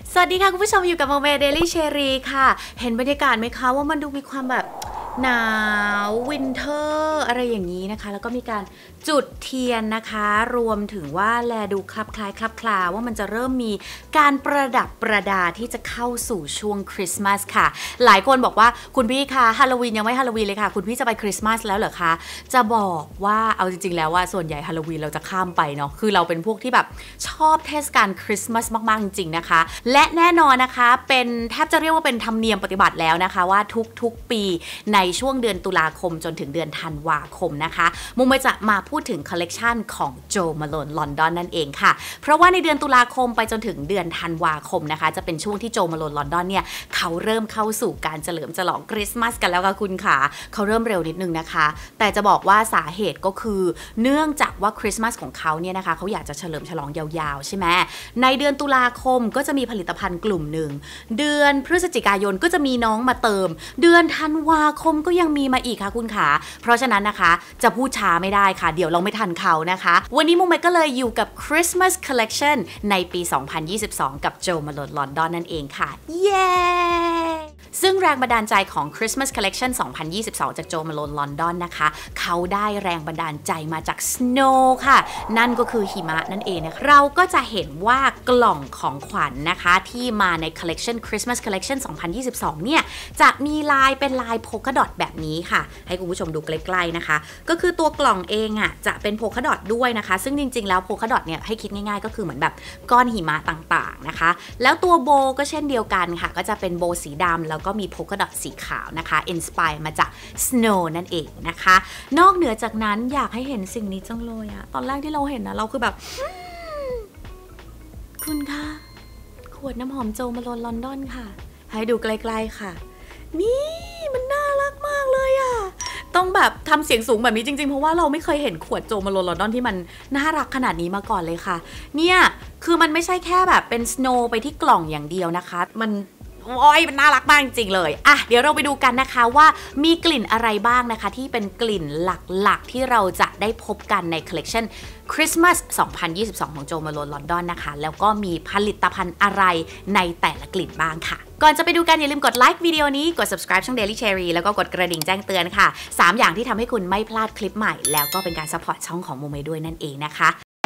สวัสดีค่ะคุณผู้ชมอยู่กับโมเมเดลี่เชอรี่ค่ะเห็นบรรยากาศไหมคะว่ามันดูมีความแบบหนาววินเทอร์อะไรอย่างนี้นะคะแล้วก็มีการจุดเทียนนะคะรวมถึงว่าแลดูคลับคล้ายคลับคลาว่ามันจะเริ่มมีการประดับประดาที่จะเข้าสู่ช่วงคริสต์มาสค่ะหลายคนบอกว่าคุณพี่คะฮาโลวีนยังไม่ฮาโลวีนเลยค่ะคุณพี่จะไปคริสต์มาสแล้วเหรอคะจะบอกว่าเอาจริงๆแล้วว่าส่วนใหญ่ฮาโลวีนเราจะข้ามไปเนาะคือเราเป็นพวกที่แบบชอบเทศกาลคริสต์มาสมากๆจริงๆนะคะและแน่นอนนะคะเป็นแทบจะเรียกว่าเป็นธรรมเนียมปฏิบัติแล้วนะคะว่าทุกๆปีในช่วงเดือนตุลาคมจนถึงเดือนธันวาคมนะคะมุมจะมาพูดถึงคอลเลกชันของโจมาโลนลอนดอนนั่นเองค่ะเพราะว่าในเดือนตุลาคมไปจนถึงเดือนธันวาคมนะคะจะเป็นช่วงที่โจมาโลนลอนดอนเนี่ยเขาเริ่มเข้าสู่การเฉลิมฉลองคริสต์มาสกันแล้วค่ะคุณค่ะเขาเริ่มเร็วนิดนึงนะคะแต่จะบอกว่าสาเหตุก็คือเนื่องจากว่าคริสต์มาสของเขาเนี่ยนะคะเขาอยากจะเฉลิมฉลองยาวๆใช่ไหมในเดือนตุลาคมก็จะมีผลิตภัณฑ์กลุ่มหนึ่งเดือนพฤศจิกายนก็จะมีน้องมาเติมเดือนธันวาคมก็ยังมีมาอีกค่ะคุณขาเพราะฉะนั้นนะคะจะพูดช้าไม่ได้ค่ะเดี๋ยวเราไม่ทันเขานะคะวันนี้มุมเมก็เลยอยู่กับ Christmas Collection ในปี 2022 กับโจมาโลนลอนดอนนั่นเองค่ะเย้ซึ่งแรงบันดาลใจของ Christmas Collection 2022 จากโจมาโลนลอนดอนนะคะเขาได้แรงบันดาลใจมาจาก Snow ค่ะนั่นก็คือหิมะนั่นเองนะคะเราก็จะเห็นว่ากล่องของขวัญ นะคะที่มาใน Collection Christmas Collection 2022 เนี่ยจะมีลายเป็นลายโพคาดอทแบบนี้ค่ะให้คุณผู้ชมดูใกล้ๆนะคะก็คือตัวกล่องเองอ่ะจะเป็นโพคาดอทด้วยนะคะซึ่งจริงๆแล้วโพคาดอทเนี่ยให้คิดง่ายๆก็คือเหมือนแบบก้อนหิมะต่างๆนะคะแล้วตัวโบก็เช่นเดียวกันค่ะก็จะเป็นโบสีดำแล้วก็มีโพคาดอทสีขาวนะคะอินสไปร์มาจาก Snow นั่นเองนะคะนอกเหนือจากนั้นอยากให้เห็นสิ่งนี้จังเลยอะตอนแรกที่เราเห็นนะเราคือแบบคุณคะขวดน้ำหอมโจมาโลนลอนดอนค่ะให้ดูใกล้ๆค่ะนี่มันน่ารักมากเลยอะต้องแบบทำเสียงสูงแบบนี้จริงๆเพราะว่าเราไม่เคยเห็นขวดโจมาโลนลอนดอนที่มันน่ารักขนาดนี้มาก่อนเลยค่ะเนี่ยคือมันไม่ใช่แค่แบบเป็นสโนว์ไปที่กล่องอย่างเดียวนะคะมันมันน่ารักมากจริงๆเลยอ่ะเดี๋ยวเราไปดูกันนะคะว่ามีกลิ่นอะไรบ้างนะคะที่เป็นกลิ่นหลักๆที่เราจะได้พบกันใน Collection Christmas 2022 ของโจมาโลนลอนดอนนะคะแล้วก็มีผลิตภัณฑ์อะไรในแต่ละกลิ่นบ้างค่ะก่อนจะไปดูกันอย่าลืมกดไลค์วิดีโอนี้กด subscribe ช่อง Daily Cherry แล้วก็กดกระดิ่งแจ้งเตือนค่ะ3อย่างที่ทำให้คุณไม่พลาดคลิปใหม่แล้วก็เป็นการ support ช่องของโมเมด้วยนั่นเองนะคะ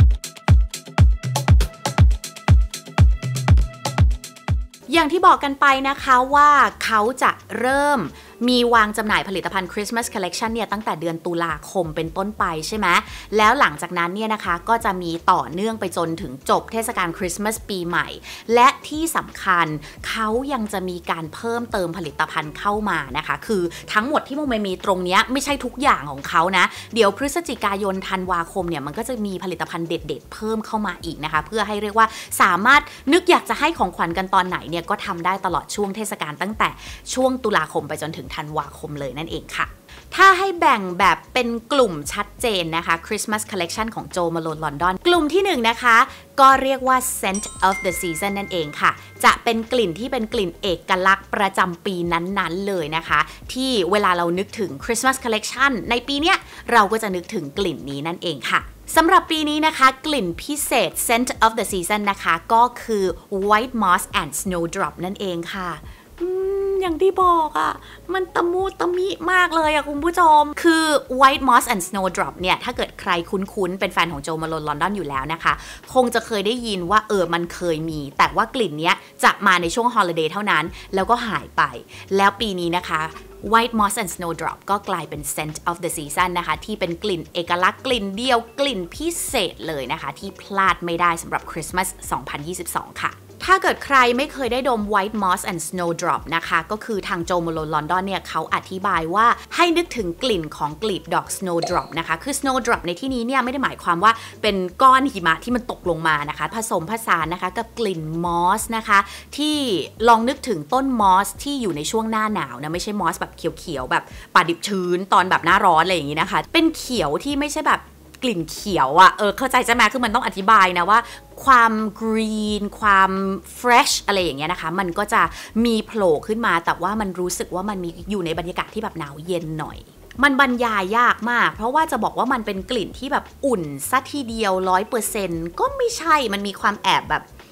อย่างที่บอกกันไปนะคะว่าเขาจะเริ่มมีวางจำหน่ายผลิตภัณฑ์ Christmas Collection เนี่ยตั้งแต่เดือนตุลาคมเป็นต้นไปใช่ไหมแล้วหลังจากนั้นเนี่ยนะคะก็จะมีต่อเนื่องไปจนถึงจบเทศกาลคริสต์มาสปีใหม่และที่สำคัญเขายังจะมีการเพิ่มเติมผลิตภัณฑ์เข้ามานะคะคือทั้งหมดที่โมเมมีตรงนี้ไม่ใช่ทุกอย่างของเขานะเดี๋ยวพฤศจิกายนธันวาคมเนี่ยมันก็จะมีผลิตภัณฑ์เด็ดๆเพิ่มเข้ามาอีกนะคะเพื่อให้เรียกว่าสามารถนึกอยากจะให้ของขวัญกันตอนไหนเนี่ยก็ทำได้ตลอดช่วงเทศกาลตั้งแต่ช่วงตุลาคมไปจนถึงธันวาคมเลยนั่นเองค่ะถ้าให้แบ่งแบบเป็นกลุ่มชัดเจนนะคะ Christmas Collection ของโจมาโลนลอนดอนกลุ่มที่1นะคะก็เรียกว่า Scent of the Season นั่นเองค่ะจะเป็นกลิ่นที่เป็นกลิ่นเอกลักษณ์ประจำปีนั้นๆเลยนะคะที่เวลาเรานึกถึง Christmas Collection ในปีเนี้ยเราก็จะนึกถึงกลิ่นนี้นั่นเองค่ะสำหรับปีนี้นะคะกลิ่นพิเศษ Scent of the Season นะคะก็คือ White Moss and Snowdrop นั่นเองค่ะอย่างที่บอกอ่ะมันตะมูตะมิมากเลยอ่ะคุณผู้ชมคือ White Moss and Snowdrop เนี่ยถ้าเกิดใครคุ้นๆเป็นแฟนของโจมาโลนลอนดอนอยู่แล้วนะคะคงจะเคยได้ยินว่ามันเคยมีแต่ว่ากลิ่นเนี้ยจะมาในช่วงฮอลิเดย์เท่านั้นแล้วก็หายไปแล้วปีนี้นะคะ White Moss and Snowdrop ก็กลายเป็น Scent of the Season นะคะที่เป็นกลิ่นเอกลักษณ์กลิ่นเดียวกลิ่นพิเศษเลยนะคะที่พลาดไม่ได้สำหรับคริสต์มาส 2022 ค่ะถ้าเกิดใครไม่เคยได้ดม White Moss and Snowdrop นะคะก็คือทางโจมาโลนลอนดอนเนี่ยเขาอธิบายว่าให้นึกถึงกลิ่นของกลีบดอก Snowdrop นะคะคือ Snowdrop ในที่นี้เนี่ยไม่ได้หมายความว่าเป็นก้อนหิมะที่มันตกลงมานะคะผสมผสานนะคะกับกลิ่นมอสนะคะที่ลองนึกถึงต้นมอสที่อยู่ในช่วงหน้าหนาวนะไม่ใช่มอสแบบเขียวๆแบบป่าดิบชื้นตอนแบบหน้าร้อนอะไรอย่างนี้นะคะเป็นเขียวที่ไม่ใช่แบบกลิ่นเขียวอ่ะเข้าใจใช่ไหมคือมันต้องอธิบายนะว่าความกรีนความเฟรชอะไรอย่างเงี้ยนะคะมันก็จะมีโผล่ขึ้นมาแต่ว่ามันรู้สึกว่ามันมีอยู่ในบรรยากาศที่แบบหนาวเย็นหน่อยมันบรรยายยากมากเพราะว่าจะบอกว่ามันเป็นกลิ่นที่แบบอุ่นซะทีเดียว 100% ก็ไม่ใช่มันมีความแอบแบบ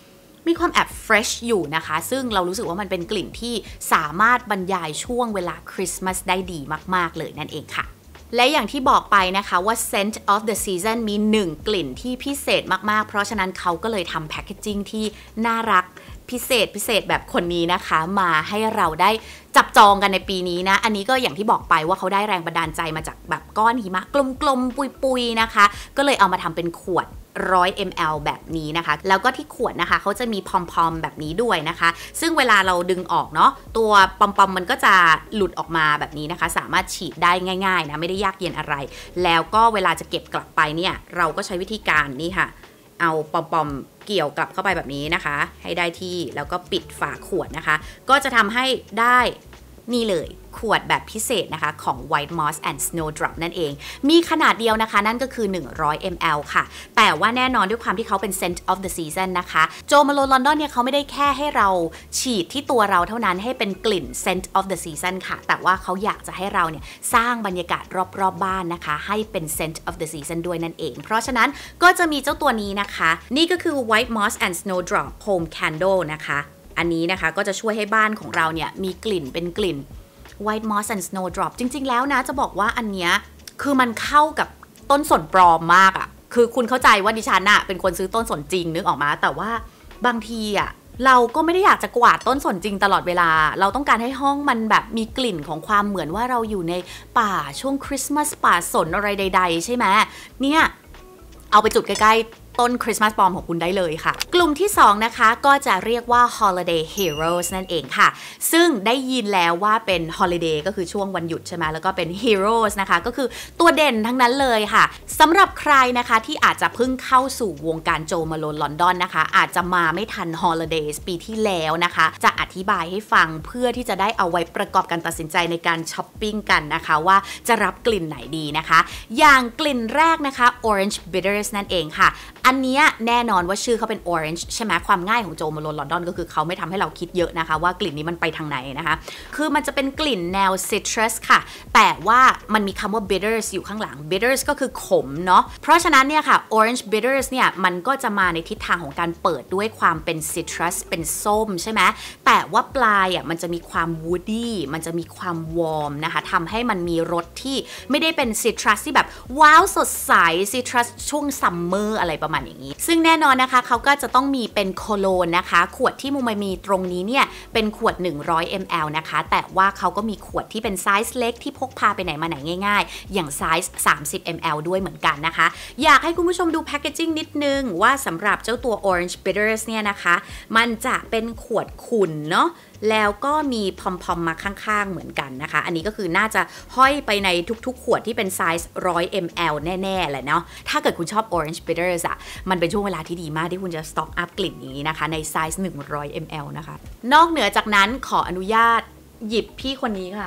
มีความแอบ fresh อยู่นะคะซึ่งเรารู้สึกว่ามันเป็นกลิ่นที่สามารถบรรยายช่วงเวลาคริสต์มาสได้ดีมากๆเลยนั่นเองค่ะและอย่างที่บอกไปนะคะว่า Scent of the Season มี1กลิ่นที่พิเศษมากๆเพราะฉะนั้นเขาก็เลยทำแพคเกจจิ้งที่น่ารักพิเศษแบบคนนี้นะคะมาให้เราได้จับจองกันในปีนี้นะอันนี้ก็อย่างที่บอกไปว่าเขาได้แรงบันดาลใจมาจากแบบก้อนหิมะกลมๆปุยๆนะคะก็เลยเอามาทำเป็นขวด100 ml แบบนี้นะคะแล้วก็ที่ขวดนะคะเขาจะมีพอมๆแบบนี้ด้วยนะคะซึ่งเวลาเราดึงออกเนาะตัวปอมๆมันก็จะหลุดออกมาแบบนี้นะคะสามารถฉีดได้ง่ายๆนะไม่ได้ยากเย็นอะไรแล้วก็เวลาจะเก็บกลับไปเนี่ยเราก็ใช้วิธีการนี่ค่ะเอาปอมๆเกี่ยวกลับเข้าไปแบบนี้นะคะให้ได้ที่แล้วก็ปิดฝาขวดนะคะก็จะทำให้ได้นี่เลยขวดแบบพิเศษนะคะของ White Moss and Snowdrop นั่นเองมีขนาดเดียวนะคะนั่นก็คือ100 ml ค่ะแต่ว่าแน่นอนด้วยความที่เขาเป็น Scent of the Season นะคะโจมาโลลอนดอนเนี่ยเขาไม่ได้แค่ให้เราฉีดที่ตัวเราเท่านั้นให้เป็นกลิ่น Scent of the Season ค่ะแต่ว่าเขาอยากจะให้เราเนี่ยสร้างบรรยากาศรอบๆบ้านนะคะให้เป็น Scent of the Season ด้วยนั่นเองเพราะฉะนั้นก็จะมีเจ้าตัวนี้นะคะนี่ก็คือ White Moss and Snowdrop Home Candle นะคะอันนี้นะคะก็จะช่วยให้บ้านของเราเนี่ยมีกลิ่นเป็นกลิ่นWhite Moss and Snowdrop จริงๆแล้วนะจะบอกว่าอันเนี้ยคือมันเข้ากับต้นสนปลอมมากอะคือคุณเข้าใจว่าดิฉันอะเป็นคนซื้อต้นสนจริงนึกออกมาแต่ว่าบางทีอะเราก็ไม่ได้อยากจะกวาดต้นสนจริงตลอดเวลาเราต้องการให้ห้องมันแบบมีกลิ่นของความเหมือนว่าเราอยู่ในป่าช่วงคริสต์มาสป่าสนอะไรใดๆใช่ไหมเนี่ยเอาไปจุดใกล้ต้นคริสต์มาสปลอมของคุณได้เลยค่ะกลุ่มที่2นะคะก็จะเรียกว่า Holiday Heroes นั่นเองค่ะซึ่งได้ยินแล้วว่าเป็น Holiday ก็คือช่วงวันหยุดใช่ไหมแล้วก็เป็น Heroes นะคะก็คือตัวเด่นทั้งนั้นเลยค่ะสำหรับใครนะคะที่อาจจะเพิ่งเข้าสู่วงการโจมาโลนลอนดอนนะคะอาจจะมาไม่ทัน Holidays ปีที่แล้วนะคะจะอธิบายให้ฟังเพื่อที่จะได้เอาไว้ประกอบการตัดสินใจในการช้อปปิ้งกันนะคะว่าจะรับกลิ่นไหนดีนะคะอย่างกลิ่นแรกนะคะ Orange Bitters นั่นเองค่ะอันนี้แน่นอนว่าชื่อเขาเป็น orange ใช่ไหมความง่ายของโจมาโลนลอนดอนก็คือเขาไม่ทำให้เราคิดเยอะนะคะว่ากลิ่นนี้มันไปทางไหนนะคะคือมันจะเป็นกลิ่นแนว citrus ค่ะแต่ว่ามันมีคำว่า bitters อยู่ข้างหลัง bitters ก็คือขมเนาะเพราะฉะนั้นเนี่ยค่ะ orange bitters เนี่ยมันก็จะมาในทิศทางของการเปิดด้วยความเป็น citrus เป็นส้มใช่ไหมแต่ว่าปลายอ่ะมันจะมีความ woody มันจะมีความ warm นะคะทำให้มันมีรสที่ไม่ได้เป็น citrus ที่แบบว้าวสดใส citrus ช่วง summer อะไรประมาณอย่างนี้ซึ่งแน่นอนนะคะเขาก็จะต้องมีเป็นโคโลนนะคะขวดที่มูมามีตรงนี้เนี่ยเป็นขวด100 ml นะคะแต่ว่าเขาก็มีขวดที่เป็นไซส์เล็กที่พกพาไปไหนมาไหนง่ายๆอย่างไซส์30 ml ด้วยเหมือนกันนะคะอยากให้คุณผู้ชมดูแพคเกจจิ้งนิดนึงว่าสำหรับเจ้าตัว Orange Bitters เนี่ยนะคะมันจะเป็นขวดขุ่นเนาะแล้วก็มีพอมๆมาข้างๆเหมือนกันนะคะอันนี้ก็คือน่าจะห้อยไปในทุกๆขวดที่เป็นไซส์100 ml แน่ๆแหละเนาะถ้าเกิดคุณชอบ Orange Bitters อะมันเป็นช่วงเวลาที่ดีมากที่คุณจะสต็อกอัพกลิ่นนี้นะคะในไซส์100 ml นะคะนอกเหนือจากนั้นขออนุญาตหยิบพี่คนนี้ค่ะ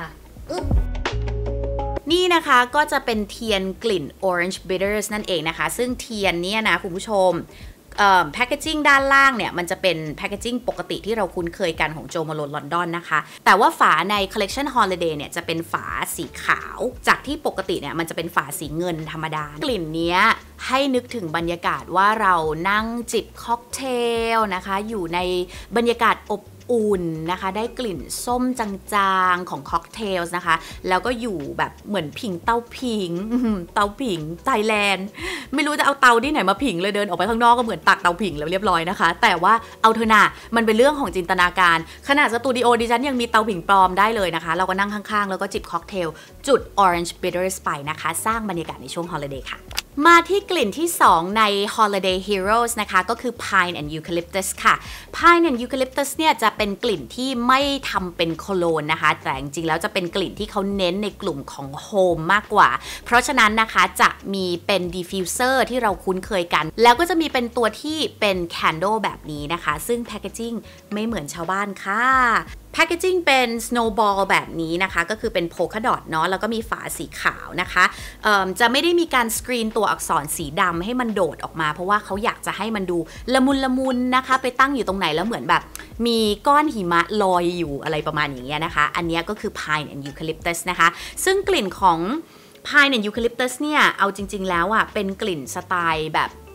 นี่นะคะก็จะเป็นเทียนกลิ่น Orange Bitters นั่นเองนะคะซึ่งเทียนเนี่ยนะคุณผู้ชมแพคเกจจิ้งด้านล่างเนี่ยมันจะเป็นแพคเกจจิ้งปกติที่เราคุ้นเคยกันของโจมาโลนลอนดอนนะคะแต่ว่าฝาใน Collection Holiday เนี่ยจะเป็นฝาสีขาวจากที่ปกติเนี่ยมันจะเป็นฝาสีเงินธรรมดากลิ่นเนี้ยให้นึกถึงบรรยากาศว่าเรานั่งจิบค็อกเทลนะคะอยู่ในบรรยากาศอบอุ่นนะคะได้กลิ่นส้มจางๆของค็อกเทลนะคะแล้วก็อยู่แบบเหมือนผิงเตาผิงเตาผิงไทยแลนด์ไม่รู้จะเอาเตาที่ไหนมาผิงเลยเดินออกไปข้างนอกก็เหมือนตักเตาผิงแล้วเรียบร้อยนะคะแต่ว่าเอาเถอะนะมันเป็นเรื่องของจินตนาการขนาดสตูดิโอดิฉันยังมีเตาผิงปลอมได้เลยนะคะเราก็นั่งข้างๆแล้วก็จิบค็อกเทลจุด Orange Bitters ไปนะคะสร้างบรรยากาศในช่วง Holiday ค่ะมาที่กลิ่นที่2ใน Holiday Heroes นะคะก็คือ Pine and Eucalyptus ค่ะ Pine and Eucalyptus เนี่ยจะเป็นกลิ่นที่ไม่ทำเป็นโคโลนนะคะแต่จริงๆแล้วจะเป็นกลิ่นที่เขาเน้นในกลุ่มของโฮมมากกว่าเพราะฉะนั้นนะคะจะมีเป็น diffuser ที่เราคุ้นเคยกันแล้วก็จะมีเป็นตัวที่เป็น candle แบบนี้นะคะซึ่งแพคเกจจิ้งไม่เหมือนชาวบ้านค่ะแพคเกจจิ้งเป็น snowball แบบนี้นะคะก็คือเป็นโพลคาดอทเนาะแล้วก็มีฝาสีขาวนะคะจะไม่ได้มีการสกรีนตัวอักษรสีดำให้มันโดดออกมาเพราะว่าเขาอยากจะให้มันดูละมุนนะคะไปตั้งอยู่ตรงไหนแล้วเหมือนแบบมีก้อนหิมะลอยอยู่อะไรประมาณอย่างเงี้ยนะคะอันนี้ก็คือ Pine and Eucalyptus นะคะซึ่งกลิ่นของ Pine and Eucalyptus เนี่ยเอาจริงๆแล้วอ่ะเป็นกลิ่นสไตล์แบบ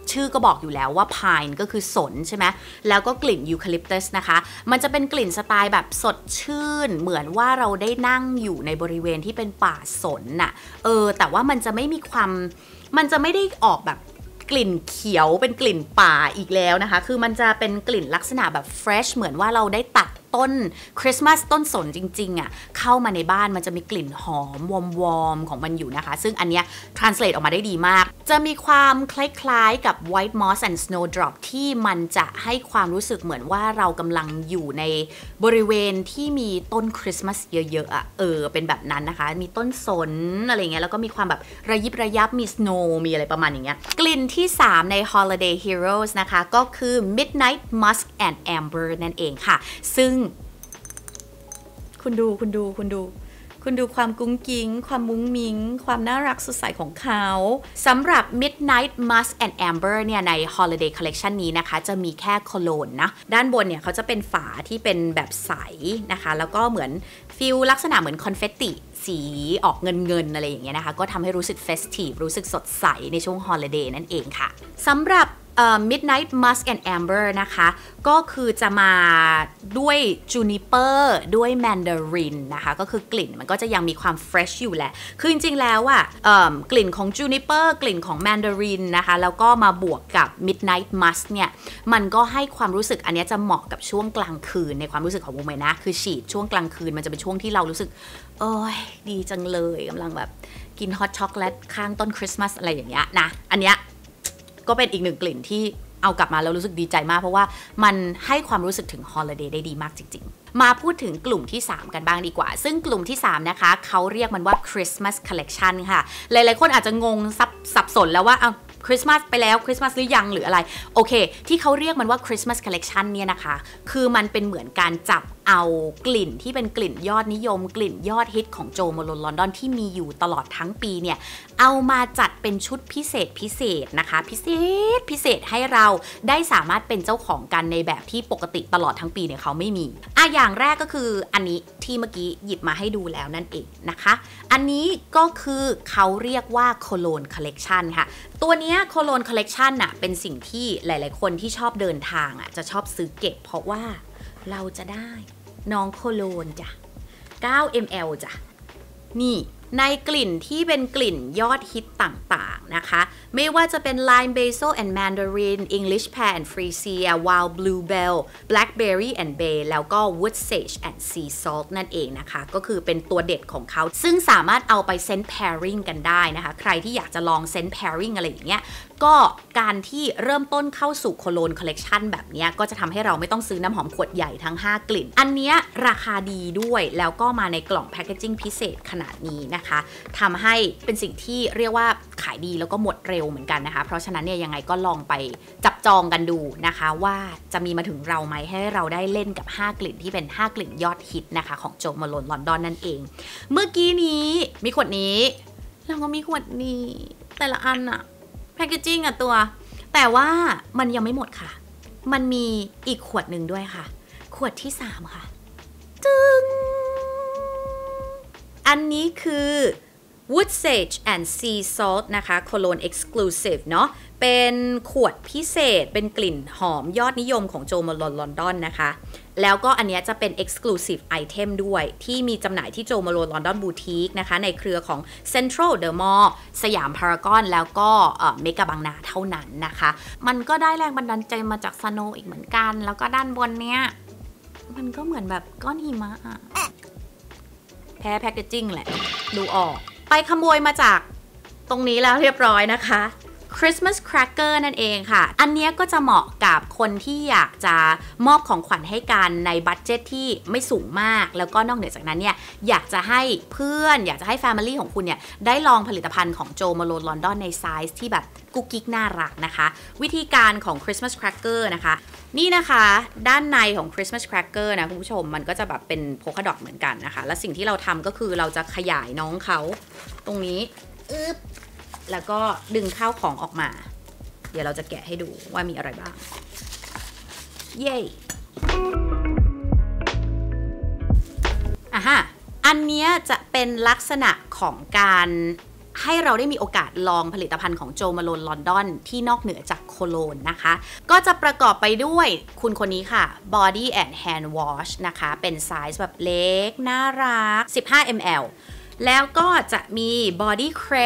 ชื่อก็บอกอยู่แล้วว่า pine ก็คือสนใช่ไหมแล้วก็กลิ่นยูคาลิปตัสนะคะมันจะเป็นกลิ่นสไตล์แบบสดชื่นเหมือนว่าเราได้นั่งอยู่ในบริเวณที่เป็นป่าสนน่ะแต่ว่ามันจะไม่มีความมันจะไม่ได้ออกแบบกลิ่นเขียวเป็นกลิ่นป่าอีกแล้วนะคะคือมันจะเป็นกลิ่นลักษณะแบบ fresh เหมือนว่าเราได้ตัดต้นคริสต์มาสต้นสนจริงๆอ่ะเข้ามาในบ้านมันจะมีกลิ่นหอมวอมๆของมันอยู่นะคะซึ่งอันเนี้ย translate ออกมาได้ดีมากจะมีความคล้ายๆกับ white moss and snowdrop ที่มันจะให้ความรู้สึกเหมือนว่าเรากำลังอยู่ในบริเวณที่มีต้นคริสต์มาสเยอะๆอ่ะเป็นแบบนั้นนะคะมีต้นสนอะไรเงี้ยแล้วก็มีความแบบระยิบระยับมี snow มีอะไรประมาณอย่างเงี้ยกลิ่นที่3ใน holiday heroes นะคะก็คือ midnight musk and amber นั่นเองค่ะซึ่งคุณดูความกุ้งกิ้งความมุ้งมิ้งความน่ารักสดใสของเขาสำหรับ Midnight Musk and Amber เนี่ยใน Holiday Collection นี้นะคะจะมีแค่โคโลนนะด้านบนเนี่ยเขาจะเป็นฝาที่เป็นแบบใสนะคะแล้วก็เหมือนฟิลลักษณะเหมือนคอนเฟตติสีออกเงินอะไรอย่างเงี้ยนะคะก็ทำให้รู้สึก festive รู้สึกสดใสในช่วง Holiday นั่นเองค่ะสำหรับMidnight Musk and Amber นะคะก็คือจะมาด้วย Juniper ด้วย Mandarin นะคะก็คือกลิ่นมันก็จะยังมีความ fresh อยู่แหละคือจริงๆแล้วอ่ะกลิ่นของ Juniper กลิ่นของ Mandarin นะคะแล้วก็มาบวกกับ Midnight Musk เนี่ยมันก็ให้ความรู้สึกอันนี้จะเหมาะกับช่วงกลางคืนในความรู้สึกของโมเมนะคือฉีดช่วงกลางคืนมันจะเป็นช่วงที่เรารู้สึกโอ้ยดีจังเลยกำลังแบบกินฮอตช็อกโกแลตข้างต้นคริสต์มาสอะไรอย่างเงี้ยนะอันเนี้ยก็เป็นอีกหนึ่งกลิ่นที่เอากลับมาแล้วรู้สึกดีใจมากเพราะว่ามันให้ความรู้สึกถึงฮอลิเดย์ได้ดีมากจริงๆมาพูดถึงกลุ่มที่3กันบ้างดีกว่าซึ่งกลุ่มที่3นะคะเขาเรียกมันว่า Christmas Collection ค่ะหลายๆคนอาจจะงงสับสนแล้วว่าคริสต์มาสไปแล้วคริสต์มาสหรือยังหรืออะไรโอเคที่เขาเรียกมันว่า Christmas Collection เนี่ยนะคะคือมันเป็นเหมือนการจับเอากลิ่นที่เป็นกลิ่นยอดนิยมกลิ่นยอดฮิตของโจมาโลนลอนดอนที่มีอยู่ตลอดทั้งปีเนี่ยเอามาจัดเป็นชุดพิเศษนะคะพิเศษให้เราได้สามารถเป็นเจ้าของกันในแบบที่ปกติตลอดทั้งปีเนี่ยเขาไม่มีอย่างแรกก็คืออันนี้ที่เมื่อกี้หยิบมาให้ดูแล้วนั่นเองนะคะอันนี้ก็คือเขาเรียกว่าโคโลนคอลเลกชันค่ะตัวนี้โคโลนคอลเลกชันน่ะเป็นสิ่งที่หลายๆคนที่ชอบเดินทางจะชอบซื้อเก็บเพราะว่าเราจะได้น้องโคโลนจ้ะ 9 ml จ้ะนี่ในกลิ่นที่เป็นกลิ่นยอดฮิตต่างๆนะคะไม่ว่าจะเป็น Lime Basil and Mandarin English Pear and Freesia Wild Bluebell Blackberry and Bay แล้วก็ Wood Sage and Sea Salt นั่นเองนะคะก็คือเป็นตัวเด็ดของเขาซึ่งสามารถเอาไป Scent Pairing กันได้นะคะใครที่อยากจะลอง Scent Pairing อะไรอย่างเงี้ยก็การที่เริ่มต้นเข้าสู่โคโลนคอลเลกชันแบบนี้ก็จะทำให้เราไม่ต้องซื้อน้ำหอมขวดใหญ่ทั้ง5กลิ่นอันนี้ราคาดีด้วยแล้วก็มาในกล่องแพคเกจิ้งพิเศษขนาดนี้นะคะทำให้เป็นสิ่งที่เรียกว่าขายดีแล้วก็หมดเร็วเหมือนกันนะคะเพราะฉะนั้นเนี่ยยังไงก็ลองไปจับจองกันดูนะคะว่าจะมีมาถึงเราไหมให้เราได้เล่นกับ5กลิ่นที่เป็น5กลิ่นยอดฮิตนะคะของโจมาโลนลอนดอนนั่นเองเมื่อกี้นี้มีขวดนี้แล้วก็มีขวดนี้แต่ละอันอะแพคเกจิ้งตัวแต่ว่ามันยังไม่หมดค่ะมันมีอีกขวดหนึ่งด้วยค่ะขวดที่3ค่ะจึงอันนี้คือ Wood Sage and Sea Salt นะคะ Cologne Exclusive เนาะเป็นขวดพิเศษเป็นกลิ่นหอมยอดนิยมของโจมาโลนลอนดอนนะคะแล้วก็อันนี้จะเป็น Exclusive Item ด้วยที่มีจำหน่ายที่โจมาโลนลอนดอนบูติกนะคะในเครือของ Central The Mall สยามพารากอนแล้วก็เมกะบางนาเท่านั้นนะคะมันก็ได้แรงบันดาลใจมาจากสโนว์อีกเหมือนกันแล้วก็ด้านบนเนี้ยมันก็เหมือนแบบก้อนหิมะแพ้แพคเกจิ้งแหละดูออกไปขโมยมาจากตรงนี้แล้วเรียบร้อยนะคะ Christmas Cracker นั่นเองค่ะอันนี้ก็จะเหมาะกับคนที่อยากจะมอบของขวัญให้กันในบัดเจ็ตที่ไม่สูงมากแล้วก็นอกเหนือจากนั้นเนี่ยอยากจะให้เพื่อนอยากจะให้ Family ของคุณเนี่ยได้ลองผลิตภัณฑ์ของโจมาโลนลอนดอนในไซส์ที่แบบกุ๊กกิ๊กน่ารักนะคะวิธีการของ Christmas Cracker นะคะนี่นะคะด้านในของ Christmas Cracker นะคุณผู้ชมมันก็จะแบบเป็นโพลาดอทเหมือนกันนะคะและสิ่งที่เราทำก็คือเราจะขยายน้องเขาตรงนี้แล้วก็ดึงข้าวของออกมาเดี๋ยวเราจะแกะให้ดูว่ามีอะไรบ้างเย้อันเนี้ยจะเป็นลักษณะของการให้เราได้มีโอกาสลองผลิตภัณฑ์ของโจมาโลนลอนดอนที่นอกเหนือจากโคโลนนะคะก็จะประกอบไปด้วยคุณคนนี้ค่ะ Body and Hand Wash นะคะเป็นไซส์แบบเล็กน่ารัก15 ml แล้วก็จะมี Body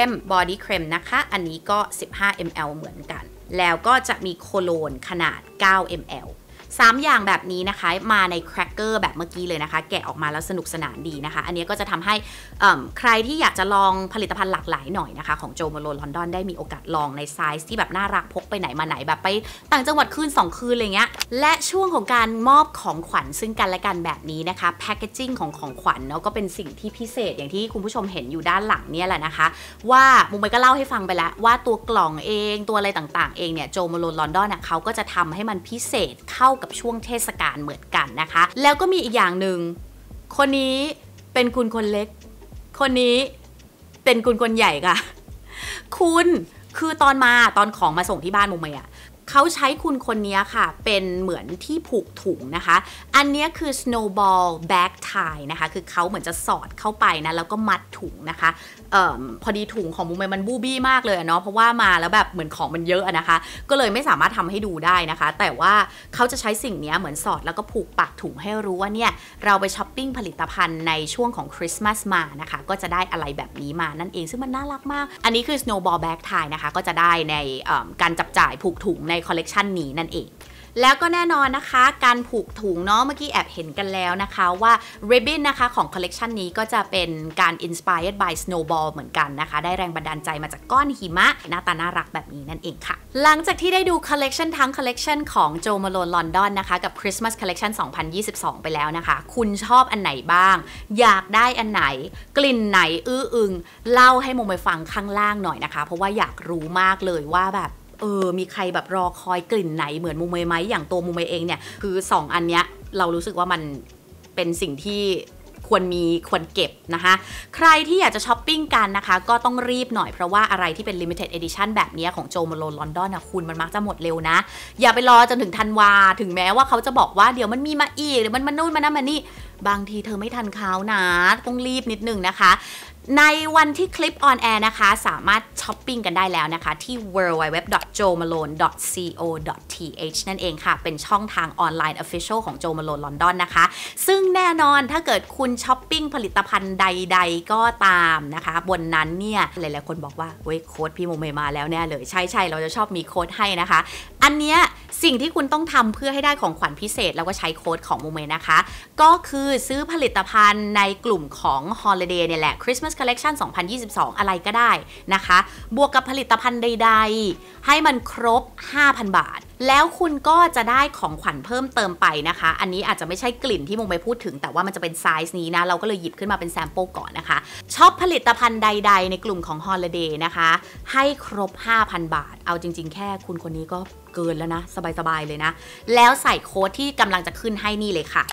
Cream นะคะอันนี้ก็15 ml เหมือนกันแล้วก็จะมีโคโลนขนาด9 ml 3 อย่างแบบนี้นะคะมาในแครกเกอร์แบบเมื่อกี้เลยนะคะแกะออกมาแล้วสนุกสนานดีนะคะอันนี้ก็จะทำให้ใครที่อยากจะลองผลิตภัณฑ์หลากหลายหน่อยนะคะของโจมาโลนลอนดอนได้มีโอกาสลองในไซส์ที่แบบน่ารักพกไปไหนมาไหนแบบไปต่างจังหวัดคืน2 คืนอะไรเงี้ยและช่วงของการมอบของขวัญซึ่งกันและกันแบบนี้นะคะแพคเกจจิ้งของขวัญเนาะก็เป็นสิ่งที่พิเศษอย่างที่คุณผู้ชมเห็นอยู่ด้านหลังเนี่ยแหละนะคะว่ามุมไปก็เล่าให้ฟังไปแล้วว่าตัวกล่องเองตัวอะไรต่างๆเองเนี่ยโจมาโลนลอนดอนเขาก็จะทำให้มันพิเศษเข้ากับช่วงเทศกาลเหมือนกันนะคะแล้วก็มีอีกอย่างหนึ่งคนนี้เป็นคุณคนเล็กคนนี้เป็นคุณคนใหญ่ค่ะคุณคือตอนของมาส่งที่บ้านมุมอะเขาใช้คุณคนนี้ค่ะเป็นเหมือนที่ผูกถุงนะคะอันนี้คือ snowball bag tie นะคะคือเขาเหมือนจะสอดเข้าไปนะแล้วก็มัดถุงนะคะพอดีถุงของมุมมันบูบี้มากเลยเนาะเพราะว่ามาแล้วแบบเหมือนของมันเยอะนะคะก็เลยไม่สามารถทำให้ดูได้นะคะแต่ว่าเขาจะใช้สิ่งนี้เหมือนสอดแล้วก็ผูกปากถุงให้รู้ว่าเนี่ยเราไปช้อปปิ้งผลิตภัณฑ์ในช่วงของคริสต์มาสมานะคะก็จะได้อะไรแบบนี้มานั่นเองซึ่งมันน่ารักมากอันนี้คือ snowball bag tie นะคะก็จะได้ในการจับจ่ายผูกถุงในคอลเลกชันนี้นั่นเองแล้วก็แน่นอนนะคะการผูกถุงเนาะเมื่อกี้แอบเห็นกันแล้วนะคะว่า ribbon นะคะของคอลเลกชันนี้ก็จะเป็นการ inspired by snowball เหมือนกันนะคะได้แรงบันดาลใจมาจากก้อนหิมะหน้าตาน่ารักแบบนี้นั่นเองค่ะหลังจากที่ได้ดูคอลเลกชันทั้งคอลเลกชันของโจมาโลนลอนดอนนะคะกับ Christmas Collection 2022 ไปแล้วนะคะคุณชอบอันไหนบ้างอยากได้อันไหนกลิ่นไหนอื้ออึงเล่าให้โมไปฟังข้างล่างหน่อยนะคะเพราะว่าอยากรู้มากเลยว่าแบบมีใครแบบรอคอยกลิ่นไหนเหมือนมูเมย์ไหมอย่างตัวมูเมย์เองเนี่ยคือ2อันเนี้ยเรารู้สึกว่ามันเป็นสิ่งที่ควรเก็บนะคะใครที่อยากจะช้อปปิ้งกันนะคะก็ต้องรีบหน่อยเพราะว่าอะไรที่เป็น limited edition แบบนี้ของโจมาโลนลอนดอนนะคุณมันมักจะหมดเร็วนะอย่าไปรอจนถึงธันวาถึงแม้ว่าเขาจะบอกว่าเดี๋ยวมันมีมาอีกหรือมันนู่นมันนั่นมันนี่บางทีเธอไม่ทันเขานะต้องรีบนิดนึงนะคะในวันที่คลิป on air นะคะสามารถช้อปปิ้งกันได้แล้วนะคะที่ www.jomalone.co.th นั่นเองค่ะเป็นช่องทางออนไลน์ official ของ Jo Malone London นะคะซึ่งแน่นอนถ้าเกิดคุณช้อปปิ้งผลิตภัณฑ์ใดๆก็ตามนะคะบนนั้นเนี่ยหลายๆคนบอกว่าเว้ยโค้ดพี่โมเมมาแล้วแน่เลยใช่เราจะชอบมีโค้ดให้นะคะอันเนี้ยสิ่งที่คุณต้องทำเพื่อให้ได้ของขวัญพิเศษแล้วก็ใช้โค้ดของโมเมนะคะก็คือซื้อผลิตภัณฑ์ในกลุ่มของ Holiday เนี่ยแหละ Christmas Collection 2022 อะไรก็ได้นะคะบวกกับผลิตภัณฑ์ใดๆให้มันครบ 5,000 บาทแล้วคุณก็จะได้ของขวัญเพิ่มเติมไปนะคะอันนี้อาจจะไม่ใช่กลิ่นที่โมไปพูดถึงแต่ว่ามันจะเป็นไซส์นี้นะเราก็เลยหยิบขึ้นมาเป็นแซมเปิลก่อนนะคะช็อปผลิตภัณฑ์ใดๆในกลุ่มของ Holiday นะคะให้ครบ 5,000 บาทเอาจริงๆแค่คุณคนนี้ก็เกินแล้วนะสบายๆเลยนะแล้วใส่โค้ดที่กำลังจะขึ้นให้นี่เลยค่ะ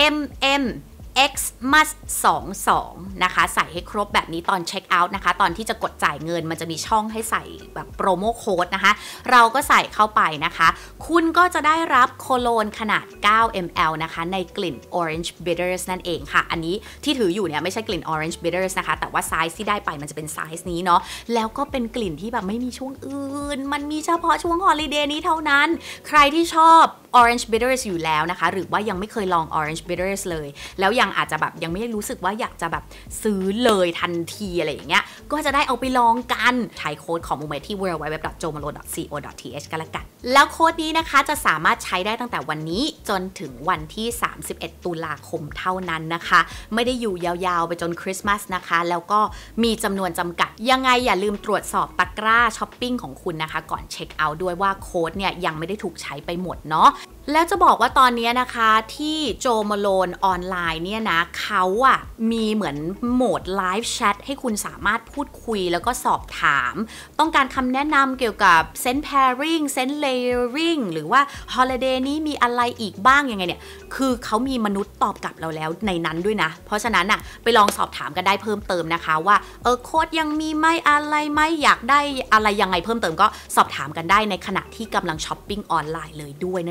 xmas 22นะคะใส่ให้ครบแบบนี้ตอนเช็คเอาท์นะคะตอนที่จะกดจ่ายเงินมันจะมีช่องให้ใส่แบบโปรโมโค้ดนะคะเราก็ใส่เข้าไปนะคะคุณก็จะได้รับโคโลนขนาด9 ml นะคะในกลิ่น Orange Bitters นั่นเองค่ะอันนี้ที่ถืออยู่เนี่ยไม่ใช่กลิ่น Orange Bitters นะคะแต่ว่าไซส์ที่ได้ไปมันจะเป็นไซส์นี้เนาะแล้วก็เป็นกลิ่นที่แบบไม่มีช่วงอื่นมันมีเฉพาะช่วงฮอลิเดย์นี้เท่านั้นใครที่ชอบ Orange Bitters อยู่แล้วนะคะหรือว่ายังไม่เคยลอง Orange Bitters เลยแล้วยังอาจจะแบบยังไม่ได้รู้สึกว่าอยากจะแบบซื้อเลยทันทีอะไรอย่างเงี้ยก็จะได้เอาไปลองกันใช้โค้ดของมูเมที่ www.jomalone.co.th กันละกันแล้วโค้ดนี้นะคะจะสามารถใช้ได้ตั้งแต่วันนี้จนถึงวันที่31ตุลาคมเท่านั้นนะคะไม่ได้อยู่ยาวๆไปจนคริสต์มาสนะคะแล้วก็มีจำนวนจำกัดยังไงอย่าลืมตรวจสอบตะกร้าช้อปปิ้งของคุณนะคะก่อนเช็คเอาท์ด้วยว่าโค้ดเนี่ยยังไม่ได้ถูกใช้ไปหมดเนาะแล้วจะบอกว่าตอนนี้นะคะที่โจมาโลนออนไลน์เนี่ยนะเขาอะมีเหมือนโหมดไลฟ์แชทให้คุณสามารถพูดคุยแล้วก็สอบถามต้องการคำแนะนำเกี่ยวกับเซนต์ pairing เซนต์ layering หรือว่า holiday นี้มีอะไรอีกบ้างยังไงเนี่ยคือเขามีมนุษย์ตอบกลับเราแล้วในนั้นด้วยนะเพราะฉะนั้นอะไปลองสอบถามกันได้เพิ่มเติมนะคะว่าโค้ดยังมีไหมอะไรไหมอยากได้อะไรยังไงเพิ่มเติมก็สอบถามกันได้ในขณะที่กำลังช้อปปิ้งออนไลน์เลยด้วยนั่นเองนะคะ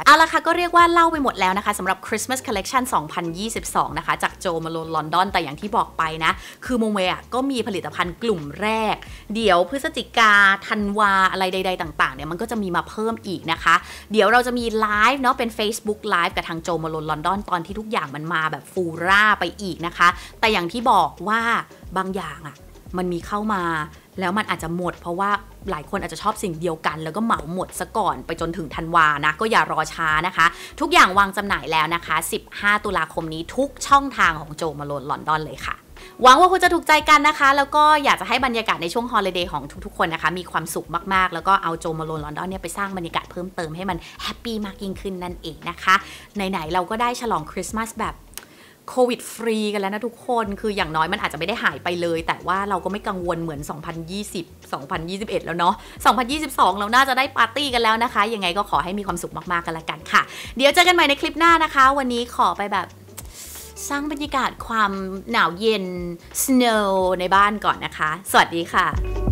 เอาละค่ะก็เรียกว่าเล่าไปหมดแล้วนะคะสำหรับ Christmas Collection 2022 นะคะจากโจมาโลนลอนดอนแต่อย่างที่บอกไปนะคือโมเวอ่ะก็มีผลิตภัณฑ์กลุ่มแรกเดี๋ยวพฤศจิกาธันวาอะไรใดๆต่างๆเนี่ยมันก็จะมีมาเพิ่มอีกนะคะเดี๋ยวเราจะมีไลฟ์เนาะเป็น Facebook Live กับทางโจมาโลนลอนดอนตอนที่ทุกอย่างมันมาแบบฟูร่าไปอีกนะคะแต่อย่างที่บอกว่าบางอย่างอ่ะมันมีเข้ามาแล้วมันอาจจะหมดเพราะว่าหลายคนอาจจะชอบสิ่งเดียวกันแล้วก็เหมาหมดซะก่อนไปจนถึงธันวานะก็อย่ารอช้านะคะทุกอย่างวางจำหน่ายแล้วนะคะ15ตุลาคมนี้ทุกช่องทางของโจมาโลนลอนดอนเลยค่ะหวังว่าคุณจะถูกใจกันนะคะแล้วก็อยากจะให้บรรยากาศในช่วงฮอลิเดย์ของทุกๆคนนะคะมีความสุขมากๆแล้วก็เอาโจมาโลนลอนดอนเนี่ยไปสร้างบรรยากาศเพิ่มเติมให้มันแฮปปี้มากยิ่งขึ้นนั่นเองนะคะไหนๆเราก็ได้ฉลองคริสต์มาสแบบโควิดฟรีกันแล้วนะทุกคนคืออย่างน้อยมันอาจจะไม่ได้หายไปเลยแต่ว่าเราก็ไม่กังวลเหมือน2020 2021แล้วเนาะ2022เราน่าจะได้ปาร์ตี้กันแล้วนะคะยังไงก็ขอให้มีความสุขมากๆกันละกันค่ะเดี๋ยวเจอกันใหม่ในคลิปหน้านะคะวันนี้ขอไปแบบสร้างบรรยากาศความหนาวเย็น snow ในบ้านก่อนนะคะสวัสดีค่ะ